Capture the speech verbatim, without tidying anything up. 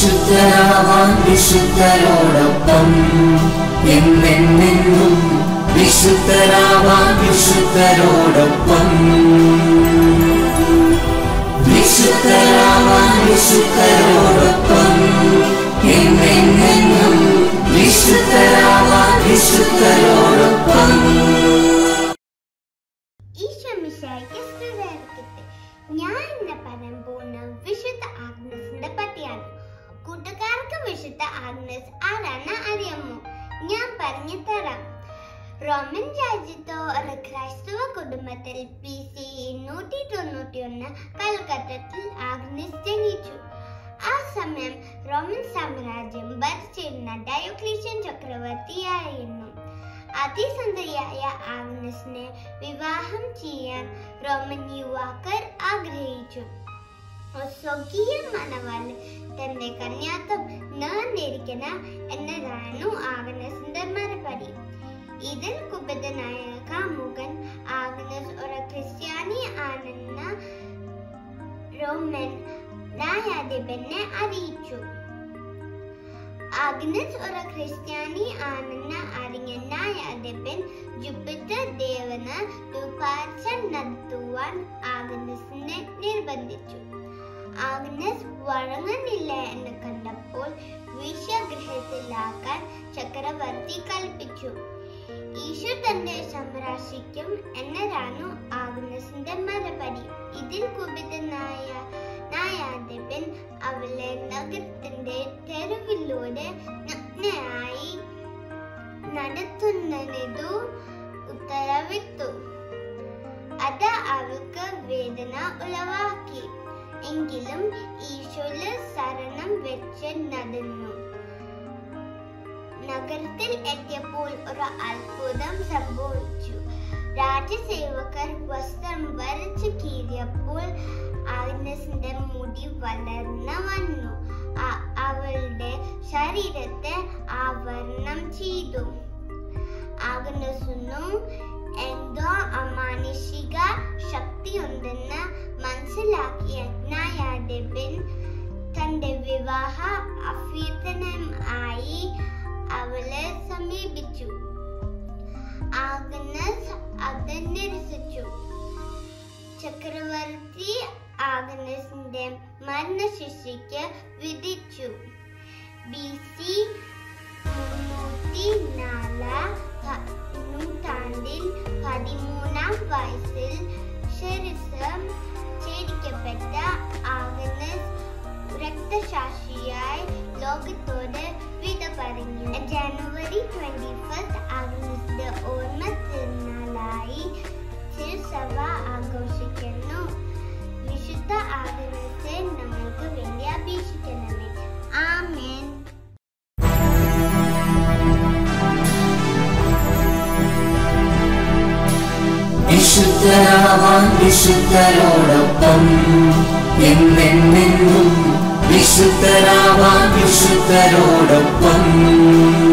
വിശുദ്ധരാവാൻ വിശുദ്ധരോടൊപ്പം എന്നെന്നും വിശുദ്ധരാവാൻ വിശുദ്ധരോടൊപ്പം വിശുദ്ധരാവാൻ വിശുദ്ധരോടൊപ്പം എന്നെന്നും വിശുദ്ധരാവാൻ വിശുദ്ധരോടൊപ്പം. ഞാൻ ഇന്ന് പറയാൻ പോകുന്ന വിശുദ്ധ ആഗ്നസിനെ പറ്റിയാണ്. കൂട്ടുകാർക്ക് വിശുദ്ധ ആഗ്നസ് ആരാണ് അറിയാമോ? ഞാൻ പറഞ്ഞു തരാം. റോമൻ രാജ്യത്തോ ഒരു ക്രൈസ്തവ കുടുംബത്തിൽ ബി സി എണ്ണൂറ്റി തൊണ്ണൂറ്റി ഒന്ന് കാലഘട്ടത്തിൽ ആഗ്നസ് ജനിച്ചു. ആ സമയം റോമൻ സാമ്രാജ്യം ഭരിച്ചിരുന്ന ഡയോക്ലീഷ്യൻ ചക്രവർത്തിയായിരുന്നു. അതിസുന്ദരിയായ ആഗ്നസിനെ വിവാഹം ചെയ്യാൻ റോമൻ യുവാക്കൾ ആഗ്രഹിച്ചു. സ്വകീയ മണവാളൻ തന്റെ കന്യാത്വം നേർന്നിരിക്കണം എന്നതായിരുന്നു ആഗ്നസിന്റെ മറുപടി. ഇതിൽ കുപിതനായ കാമുകൻ ആഗ്നസ് ഒരു ക്രിസ്ത്യാനി ആണെന്ന റോമൻ ന്യായാധിപനെ അറിയിച്ചു. ആഗ്നസ് ഒരു ക്രിസ്ത്യാനി ആണെന്ന് അറിഞ്ഞ ന്യായാധിപൻ ജൂപ്പിറ്റർ ദേവന് ധൂപാർച്ച നടത്തുവാൻ ആഗ്നസിനെ നിർബന്ധിച്ചു. ആഗ്നസ് വഴങ്ങുന്നില്ല എന്ന് കണ്ടപ്പോൾ വേശ്യാഗൃഹത്തിലാക്കാൻ ചക്രവർത്തി കൽപ്പിച്ചു. ഈശോ തന്നെ സംരക്ഷിക്കും എന്നതാണ് ആഗ്നസിന്റെ മറുപടി. ഇതിൽ കുപിതനായ ന്യായാധിപൻ അവളെ നഗരത്തിന്റെ തെരുവിലൂടെ നഗ്നയായി നടത്തുന്നതിനു ഉത്തരവിട്ടു. അത് അവൾക്ക് വേദന ഉളവാക്കി. എങ്കിലും ഈശോയിൽ ശരണം വെച്ച് നടന്നു. നഗരത്തിൽ എത്തിയപ്പോൾ ഒരു അത്ഭുതം സംഭവിച്ചു. രാജസേവകർ വസ്ത്രം വരച്ചു കീറിയപ്പോൾ ആഗ്നസിന്റെ മുടി വളർന്നു വന്നു. അവളുടെ ശരീരത്തെ ആവരണം ചെയ്തു. ആഗ്നസിനു എന്തോ അമാനുഷിക ശക്തിയുണ്ടെന്ന് മനസ്സിലാക്കിയ ന്യായാധിപൻ തന്റെ വിവാഹ അഭ്യർത്ഥനയുമായി അവളെ സമീപിച്ചു. ആഗ്നസ് അത് നിരസിച്ചു. ചക്രവർത്തി ആഗ്നസിന്റെ മരണശിക്ഷയ്ക്ക് വിധിച്ചു. ബി സി മുന്നൂറ്റി നാല് നൂറ്റാണ്ടിൽ പതിമൂന്നാം വയസ്സിൽ ശിരസ് ഛേദിക്കപ്പെട്ട ആഗ്നസ് രക്തസാക്ഷിയായി ലോകത്തോട് വിട പറഞ്ഞു. ജനുവരി ട്വന്റി ഫസ്റ്റ് ആഗ്നസിന്റെ ഓർമ്മ തിരുനാളായി തിരുസഭ ആഘോഷിക്കുന്നു. വിശുദ്ധ ആഗ്നസെ നമ്മൾക്ക് വേണ്ടി അപേക്ഷിക്കണമേ. ആമേൻ. വിശുദ്ധരാവാൻ വിശുദ്ധരോടൊപ്പം എന്നെന്നും വിശുദ്ധരാവാൻ വിശുദ്ധരോടൊപ്പം